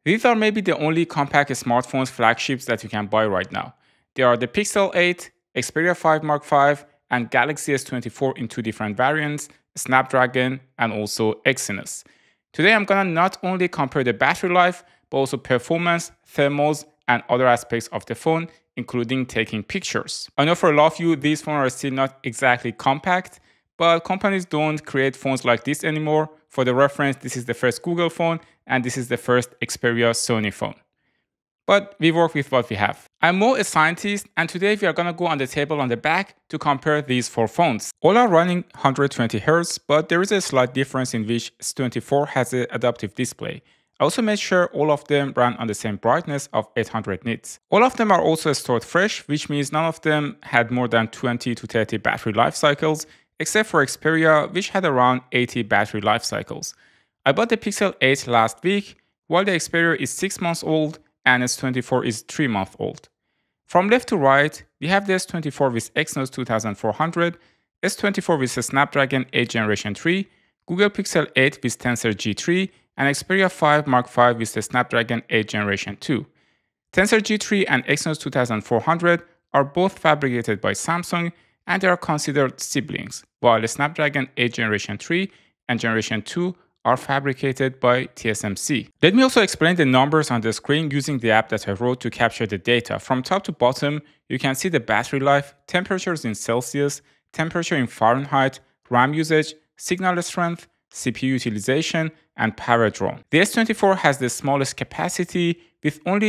These are maybe the only compact smartphones flagships that you can buy right now. They are the Pixel 8, Xperia 5 Mark V, and Galaxy S24 in two different variants, Snapdragon and also Exynos. Today I'm gonna not only compare the battery life, but also performance, thermals, and other aspects of the phone, including taking pictures. I know for a lot of you, these phones are still not exactly compact, but companies don't create phones like this anymore. For the reference, this is the first Google phone, and this is the first Xperia Sony phone. But we work with what we have. I'm more a scientist, and today we are gonna go on the table on the back to compare these four phones. All are running 120Hz, but there is a slight difference in which S24 has an adaptive display. I also made sure all of them run on the same brightness of 800 nits. All of them are also stored fresh, which means none of them had more than 20 to 30 battery life cycles, except for Xperia, which had around 80 battery life cycles. I bought the Pixel 8 last week, while the Xperia is 6 months old and S24 is 3 months old. From left to right, we have the S24 with Exynos 2400, S24 with the Snapdragon 8 Generation 3, Google Pixel 8 with Tensor G3, and Xperia 5 Mark V with the Snapdragon 8 Generation 2. Tensor G3 and Exynos 2400 are both fabricated by Samsung, and they are considered siblings, while the Snapdragon 8 Generation 3 and Generation 2 are fabricated by TSMC. Let me also explain the numbers on the screen using the app that I wrote to capture the data. From top to bottom, you can see the battery life, temperatures in Celsius, temperature in Fahrenheit, RAM usage, signal strength, CPU utilization, and power drawn. The S24 has the smallest capacity with only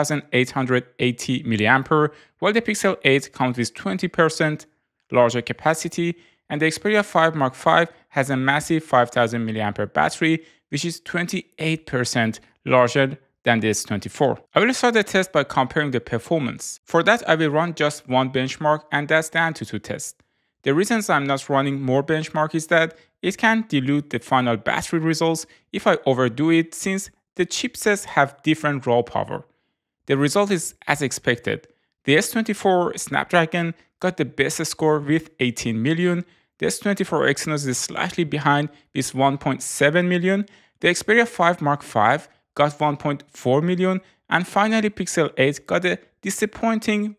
3880 mAh, while the Pixel 8 comes with 20% larger capacity, and the Xperia 5 Mark V has a massive 5000 mAh battery, which is 28% larger than the S24. I will start the test by comparing the performance. For that, I will run just one benchmark, and that's the AnTuTu test. The reasons I'm not running more benchmark is that it can dilute the final battery results if I overdo it, since the chipsets have different raw power. The result is as expected. The S24 Snapdragon got the best score with 18 million, the S24 Exynos is slightly behind with 1.7 million, the Xperia 5 Mark V got 1.4 million, and finally Pixel 8 got a disappointing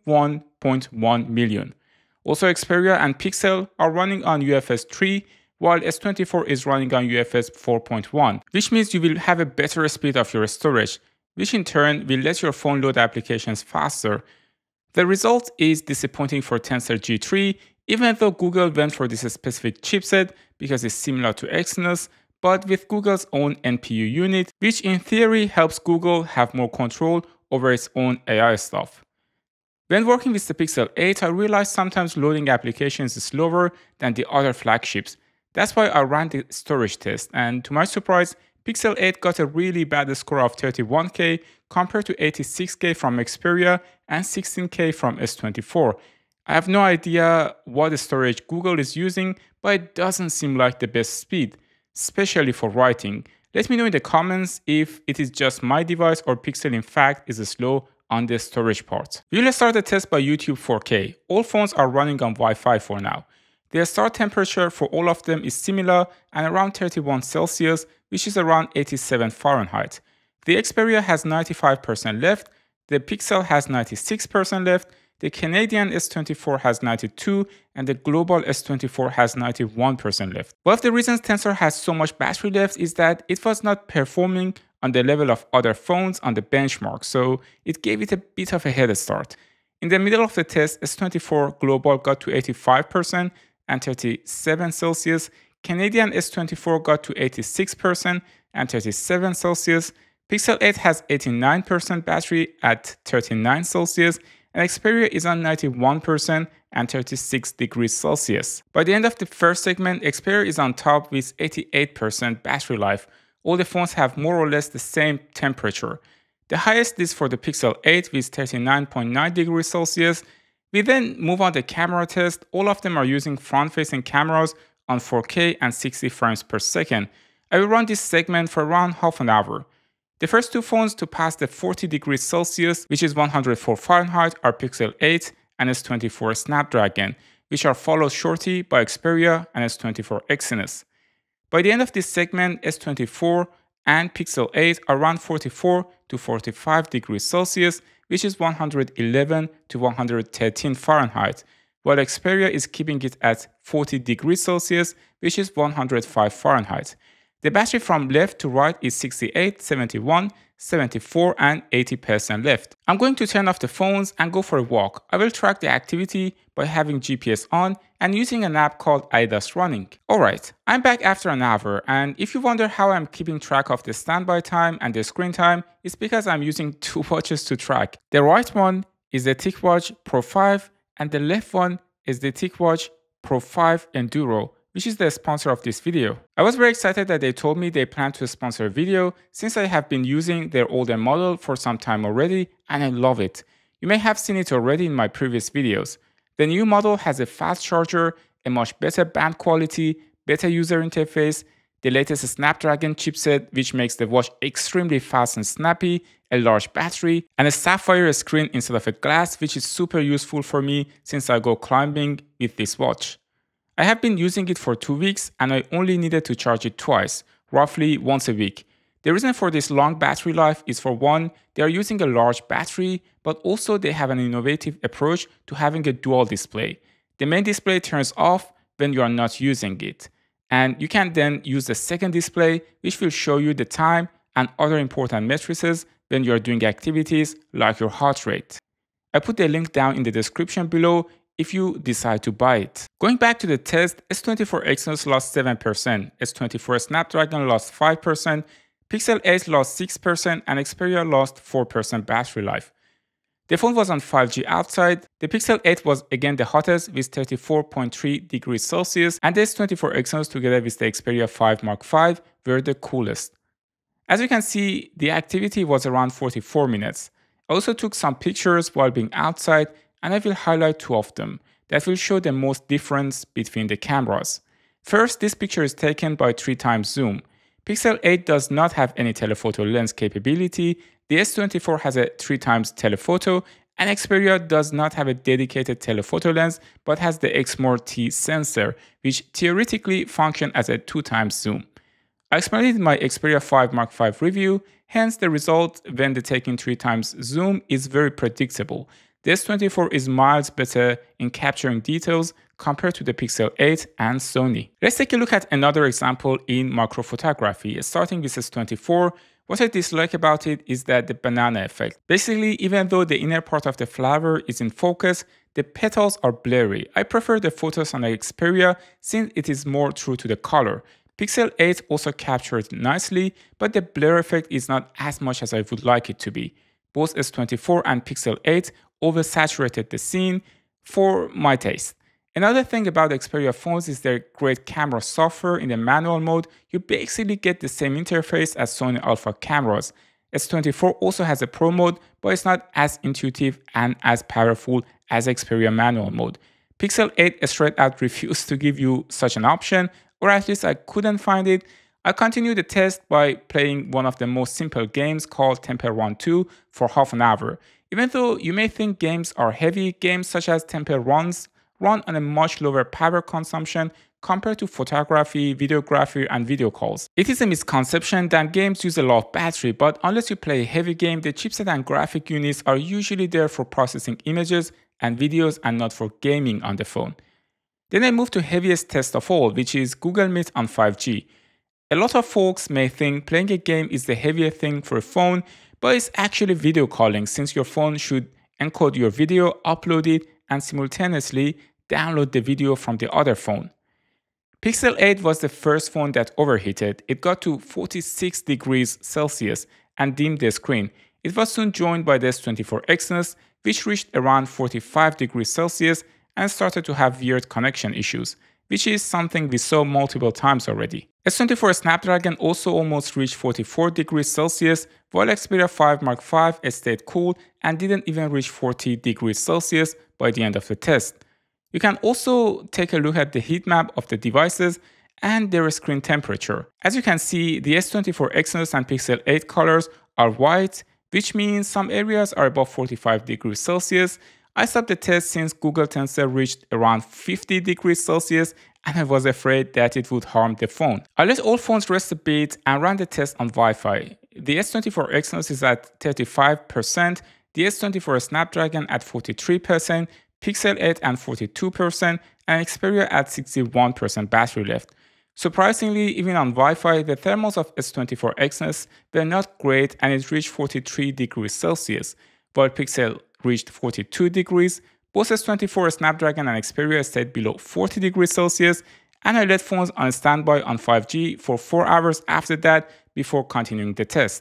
1.1 million. Also, Xperia and Pixel are running on UFS 3, while S24 is running on UFS 4.1, which means you will have a better speed of your storage, which in turn will let your phone load applications faster. The result is disappointing for Tensor G3, even though Google went for this specific chipset because it's similar to Exynos, but with Google's own NPU unit, which in theory helps Google have more control over its own AI stuff. When working with the Pixel 8, I realized sometimes loading applications is slower than the other flagships. That's why I ran the storage test, and to my surprise, Pixel 8 got a really bad score of 31K compared to 86K from Xperia and 16K from S24. I have no idea what storage Google is using, but it doesn't seem like the best speed, especially for writing. Let me know in the comments if it is just my device or Pixel in fact is slow on the storage part. We'll start the test by YouTube 4K. All phones are running on Wi-Fi for now. The start temperature for all of them is similar and around 31 Celsius, which is around 87 Fahrenheit. The Xperia has 95% left, the Pixel has 96% left, the Canadian S24 has 92%, and the global S24 has 91% left. One of the reasons Tensor has so much battery left is that it was not performing on the level of other phones on the benchmark, so it gave it a bit of a head start. In the middle of the test, S24 global got to 85% and 37 Celsius, Canadian S24 got to 86% and 37 Celsius, Pixel 8 has 89% battery at 39 Celsius, and Xperia is on 91% and 36 degrees Celsius. By the end of the first segment, Xperia is on top with 88% battery life. All the phones have more or less the same temperature. The highest is for the Pixel 8 with 39.9 degrees Celsius. We then move on to the camera test. All of them are using front-facing cameras on 4K and 60 frames per second. I will run this segment for around half an hour. The first two phones to pass the 40 degrees Celsius, which is 104 Fahrenheit, are Pixel 8 and S24 Snapdragon, which are followed shortly by Xperia and S24 Exynos. By the end of this segment, S24 and Pixel 8 around 44 to 45 degrees Celsius, which is 111 to 113 Fahrenheit, while Xperia is keeping it at 40 degrees Celsius, which is 105 Fahrenheit. The battery from left to right is 68, 71, 74 and 80% left. I'm going to turn off the phones and go for a walk. I will track the activity by having GPS on and using an app called Adidas Running. Alright, I'm back after an hour, and if you wonder how I'm keeping track of the standby time and the screen time, it's because I'm using two watches to track. The right one is the TicWatch Pro 5 and the left one is the TicWatch Pro 5 Enduro, which is the sponsor of this video. I was very excited that they told me they plan to sponsor a video since I have been using their older model for some time already and I love it. You may have seen it already in my previous videos. The new model has a fast charger, a much better band quality, better user interface, the latest Snapdragon chipset which makes the watch extremely fast and snappy, a large battery, and a sapphire screen instead of a glass, which is super useful for me since I go climbing with this watch. I have been using it for 2 weeks and I only needed to charge it twice, roughly once a week. The reason for this long battery life is, for one, they are using a large battery, but also they have an innovative approach to having a dual display. The main display turns off when you are not using it, and you can then use the second display, which will show you the time and other important matrices when you are doing activities like your heart rate. I put the link down in the description below if you decide to buy it. Going back to the test, S24 Exynos lost 7%, S24 Snapdragon lost 5%, Pixel 8 lost 6%, and Xperia lost 4% battery life. The phone was on 5G outside. The Pixel 8 was again the hottest with 34.3 degrees Celsius, and the S24 Exynos together with the Xperia 5 Mark V were the coolest. As you can see, the activity was around 44 minutes. I also took some pictures while being outside, and I will highlight two of them that will show the most difference between the cameras. First, this picture is taken by 3x zoom. Pixel 8 does not have any telephoto lens capability, the S24 has a 3x telephoto, and Xperia does not have a dedicated telephoto lens but has the Exmor T sensor, which theoretically functions as a 2x zoom. I explained it in my Xperia 5 Mark V review, hence the result when taking 3x zoom is very predictable. The S24 is miles better in capturing details compared to the Pixel 8 and Sony. Let's take a look at another example in macro photography. Starting with S24, what I dislike about it is that the banana effect. Basically, even though the inner part of the flower is in focus, the petals are blurry. I prefer the photos on the Xperia since it is more true to the color. Pixel 8 also captured nicely, but the blur effect is not as much as I would like it to be. Both S24 and Pixel 8 oversaturated the scene for my taste. Another thing about Xperia phones is their great camera software. In the manual mode, you basically get the same interface as Sony Alpha cameras. S24 also has a Pro mode, but it's not as intuitive and as powerful as Xperia manual mode. Pixel 8 straight out refused to give you such an option, or at least I couldn't find it. I continued the test by playing one of the most simple games called Temple Run 2 for half an hour. Even though you may think games are heavy, games such as Temple Runs run on a much lower power consumption compared to photography, videography, and video calls. It is a misconception that games use a lot of battery, but unless you play a heavy game, the chipset and graphic units are usually there for processing images and videos and not for gaming on the phone. Then I moved to heaviest test of all, which is Google Meet on 5G. A lot of folks may think playing a game is the heavier thing for a phone, but it's actually video calling, since your phone should encode your video, upload it, and simultaneously download the video from the other phone. Pixel 8 was the first phone that overheated. It got to 46 degrees Celsius and dimmed the screen. It was soon joined by the S24 Exynos, which reached around 45 degrees Celsius and started to have weird connection issues, which is something we saw multiple times already. S24 Snapdragon also almost reached 44 degrees Celsius, while Xperia 5 Mark V stayed cool and didn't even reach 40 degrees Celsius by the end of the test. You can also take a look at the heat map of the devices and their screen temperature. As you can see, the S24 Exynos and Pixel 8 colors are white, which means some areas are above 45 degrees Celsius. I stopped the test since Google Tensor reached around 50 degrees Celsius and I was afraid that it would harm the phone. I let all phones rest a bit and ran the test on Wi-Fi. The S24 Exynos is at 35%, the S24 Snapdragon at 43%, Pixel 8 at 42%, and Xperia at 61% battery left. Surprisingly, even on Wi-Fi, the thermals of S24 Exynos were not great and it reached 43 degrees Celsius, while Pixel reached 42 degrees. Both S24 Snapdragon and Xperia stayed below 40 degrees Celsius, and I let phones on standby on 5G for 4 hours after that before continuing the test.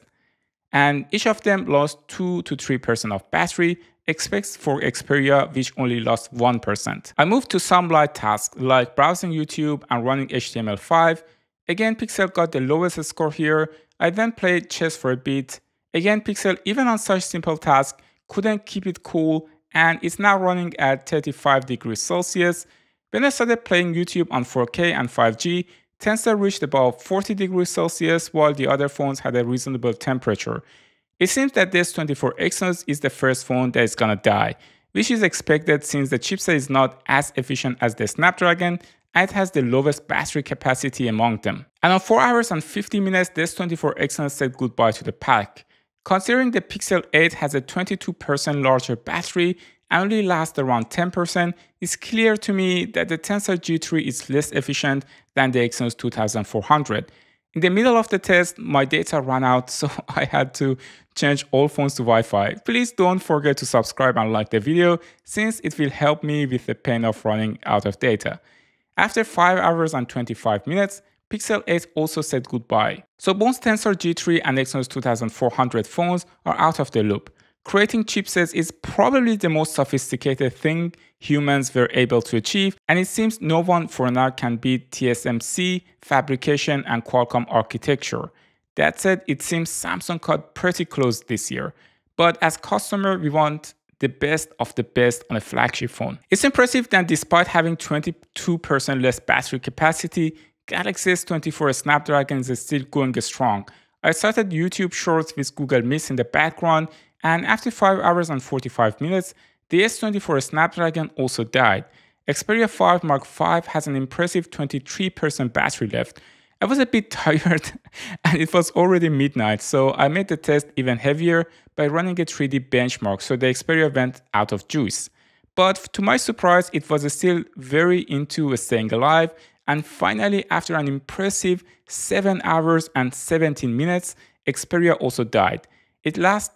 And each of them lost 2 to 3% of battery, except for Xperia, which only lost 1%. I moved to some light tasks like browsing YouTube and running HTML5. Again, Pixel got the lowest score here. I then played chess for a bit. Again, Pixel, even on such simple tasks, couldn't keep it cool, and it's now running at 35 degrees Celsius. When I started playing YouTube on 4K and 5G, Tensor reached about 40 degrees Celsius, while the other phones had a reasonable temperature. It seems that this S24 Exynos is the first phone that is gonna die, which is expected since the chipset is not as efficient as the Snapdragon and it has the lowest battery capacity among them. And on 4 hours and 50 minutes, this S24 Exynos said goodbye to the pack. Considering the Pixel 8 has a 22% larger battery and only lasts around 10%, it's clear to me that the Tensor G3 is less efficient than the Exynos 2400. In the middle of the test, my data ran out, so I had to change all phones to Wi-Fi. Please don't forget to subscribe and like the video, since it will help me with the pain of running out of data. After 5 hours and 25 minutes, Pixel 8 also said goodbye. So both Tensor G3 and Exynos 2400 phones are out of the loop. Creating chipsets is probably the most sophisticated thing humans were able to achieve, and it seems no one for now can beat TSMC, fabrication, and Qualcomm architecture. That said, it seems Samsung got pretty close this year. But as customer, we want the best of the best on a flagship phone. It's impressive that despite having 22% less battery capacity, Galaxy S24 Snapdragon is still going strong. I started YouTube Shorts with Google Meet in the background, and after 5 hours and 45 minutes, the S24 Snapdragon also died. Xperia 5 Mark V has an impressive 23% battery left. I was a bit tired and it was already midnight, so I made the test even heavier by running a 3D benchmark, so the Xperia went out of juice. But to my surprise, it was still very into staying alive, and finally, after an impressive 7 hours and 17 minutes, Xperia also died. It lasts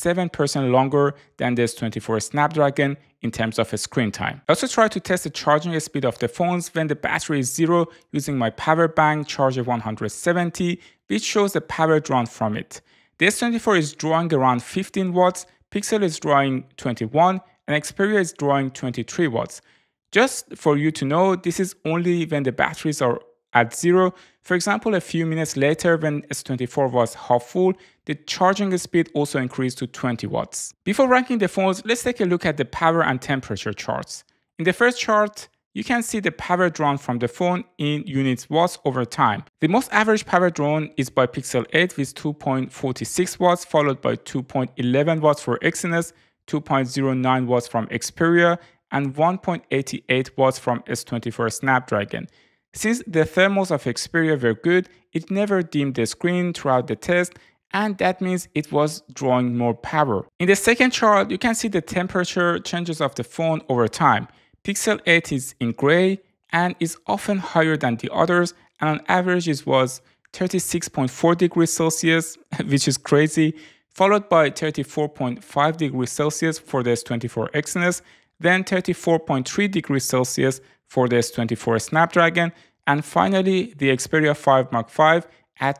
27% longer than the S24 Snapdragon in terms of screen time. I also tried to test the charging speed of the phones when the battery is zero using my power bank Charger 170, which shows the power drawn from it. The S24 is drawing around 15 watts, Pixel is drawing 21, and Xperia is drawing 23 watts. Just for you to know, this is only when the batteries are at zero. For example, a few minutes later when S24 was half full, the charging speed also increased to 20 watts. Before ranking the phones, let's take a look at the power and temperature charts. In the first chart, you can see the power drawn from the phone in units watts over time. The most average power drawn is by Pixel 8 with 2.46 watts, followed by 2.11 watts for Exynos, 2.09 watts from Xperia, and 1.88 watts from S24 Snapdragon. Since the thermals of Xperia were good, it never dimmed the screen throughout the test, and that means it was drawing more power. In the second chart, you can see the temperature changes of the phone over time. Pixel 8 is in gray and is often higher than the others, and on average it was 36.4 degrees Celsius, which is crazy, followed by 34.5 degrees Celsius for the S24 Exynos, then 34.3 degrees Celsius for the S24 Snapdragon, and finally the Xperia 5 Mark V at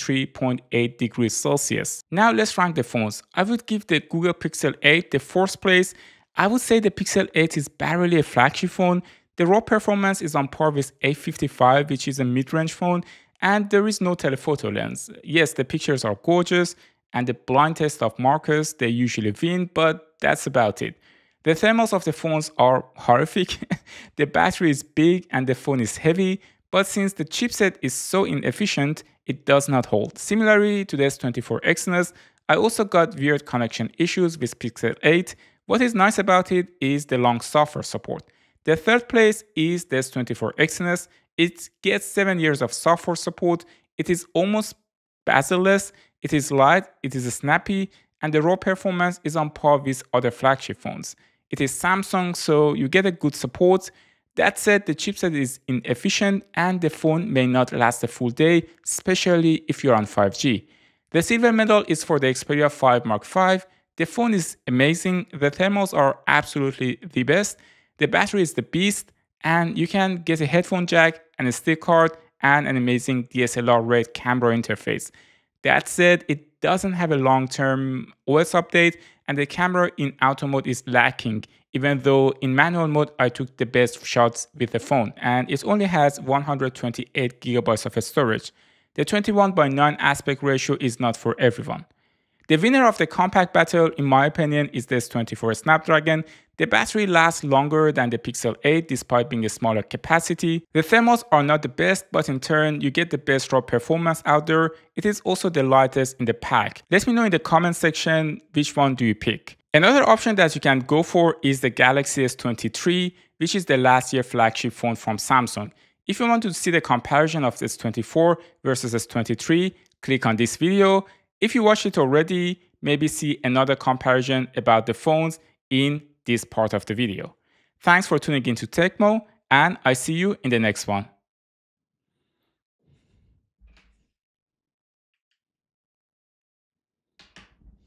33.8 degrees Celsius. Now let's rank the phones. I would give the Google Pixel 8 the fourth place. I would say the Pixel 8 is barely a flagship phone. The raw performance is on par with A55, which is a mid-range phone, and there is no telephoto lens. Yes, the pictures are gorgeous, and the blind test of Marcus, they usually win, but that's about it. The thermals of the phones are horrific. The battery is big and the phone is heavy, but since the chipset is so inefficient, it does not hold. Similarly to the S24 Exynos, I also got weird connection issues with Pixel 8. What is nice about it is the long software support. The third place is the S24 Exynos. It gets 7 years of software support. It is almost bezel-less, it is light, it is snappy, and the raw performance is on par with other flagship phones. It is Samsung, so you get a good support. That said, the chipset is inefficient and the phone may not last a full day, especially if you're on 5G. The silver medal is for the Xperia 5 Mark V. The phone is amazing, the thermals are absolutely the best, the battery is the beast, and you can get a headphone jack and a SD card and an amazing DSLR-ready camera interface. That said, it doesn't have a long-term OS update and the camera in auto mode is lacking, even though in manual mode I took the best shots with the phone and it only has 128 GB of storage. The 21:9 aspect ratio is not for everyone. The winner of the compact battle, in my opinion, is the S24 Snapdragon. The battery lasts longer than the Pixel 8 despite being a smaller capacity. The thermals are not the best, but in turn, you get the best raw performance out there. It is also the lightest in the pack. Let me know in the comment section which one do you pick. Another option that you can go for is the Galaxy S23, which is the last year flagship phone from Samsung. If you want to see the comparison of the S24 versus S23, click on this video. If you watched it already, maybe see another comparison about the phones in this part of the video. Thanks for tuning into TechMo, and I see you in the next one.